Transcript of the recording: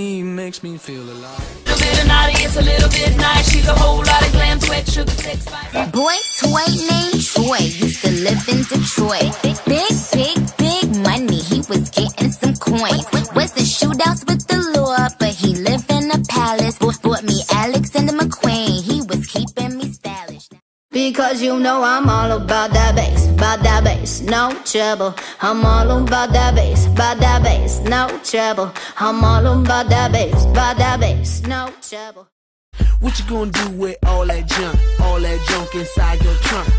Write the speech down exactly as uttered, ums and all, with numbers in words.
me, makes me feel alive. A little bit of naughty, it's a little bit nice. She's a whole lot of glam, sweat, sugar, sex, spice. Boy toy named Troy used to live in Detroit. Big, big, big money, he was getting some coins. Was the shootouts with the law, but he lived in a palace. Bought me Alexander McQueen, he was keeping me stylish. Because you know I'm all about that bass, about that bass, no trouble. I'm all about that bass, about that bass, no trouble. I'm all about that bass, about that bass, no trouble. What you gonna do with all that junk, all that junk inside your trunk?